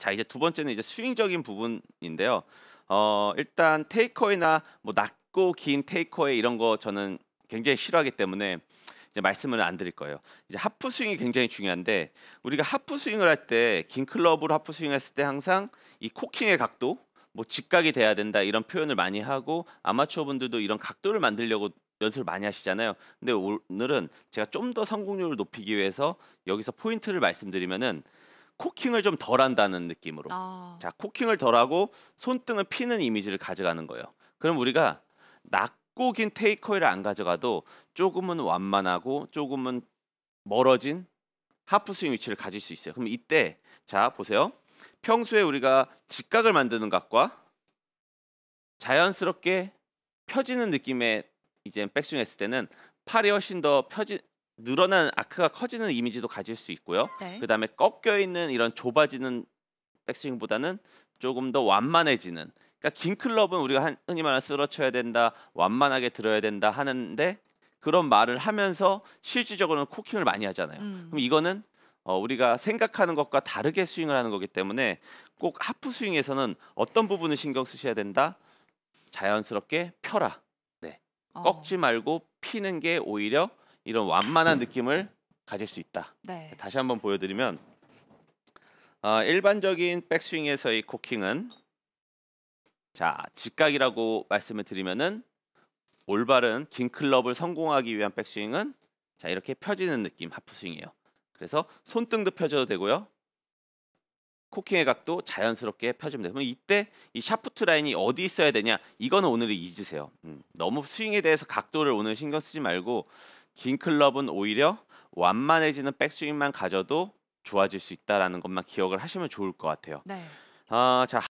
자, 이제 두 번째는 이제 스윙적인 부분인데요. 일단 테이크어웨이나 뭐 낮고 긴 테이크어웨이 이런 거 저는 굉장히 싫어하기 때문에 이제 말씀을 안 드릴 거예요. 이제 하프 스윙이 굉장히 중요한데 우리가 하프 스윙을 할 때 긴 클럽으로 하프 스윙했을 때 항상 이 코킹의 각도 뭐 직각이 돼야 된다 이런 표현을 많이 하고 아마추어 분들도 이런 각도를 만들려고 연습을 많이 하시잖아요. 근데 오늘은 제가 좀 더 성공률을 높이기 위해서 여기서 포인트를 말씀드리면은 코킹을 좀 덜 한다는 느낌으로. 아. 자, 코킹을 덜 하고 손등을 피는 이미지를 가져가는 거예요. 그럼 우리가 낮고 긴 테이크어웨이를 안 가져가도 조금은 완만하고 조금은 멀어진 하프 스윙 위치를 가질 수 있어요. 그럼 이때 자, 보세요. 평소에 우리가 직각을 만드는 각과 자연스럽게 펴지는 느낌의 이제 백스윙 했을 때는 팔이 훨씬 더 늘어나는 아크가 커지는 이미지도 가질 수 있고요. 네. 그다음에 꺾여 있는 이런 좁아지는 백스윙보다는 조금 더 완만해지는. 그러니까 긴 클럽은 우리가 흔히 말하는 쓰러쳐야 된다, 완만하게 들어야 된다 하는데 그런 말을 하면서 실질적으로는 코킹을 많이 하잖아요. 그럼 이거는 우리가 생각하는 것과 다르게 스윙을 하는 거기 때문에 꼭 하프 스윙에서는 어떤 부분을 신경 쓰셔야 된다. 자연스럽게 펴라. 네. 어. 꺾지 말고 피는 게 오히려 이런 완만한 느낌을 가질 수 있다. 네. 다시 한번 보여드리면 일반적인 백스윙에서의 코킹은 자, 직각이라고 말씀을 드리면은 올바른 긴 클럽을 성공하기 위한 백스윙은 자, 이렇게 펴지는 느낌 하프 스윙이에요. 그래서 손등도 펴져도 되고요. 코킹의 각도 자연스럽게 펴주면 돼요. 그럼 이때 이 샤프트 라인이 어디 있어야 되냐? 이거는 오늘 잊으세요. 너무 스윙에 대해서 각도를 오늘 신경 쓰지 말고 긴 클럽은 오히려 완만해지는 백스윙만 가져도 좋아질 수 있다라는 것만 기억을 하시면 좋을 것 같아요. 네. 자,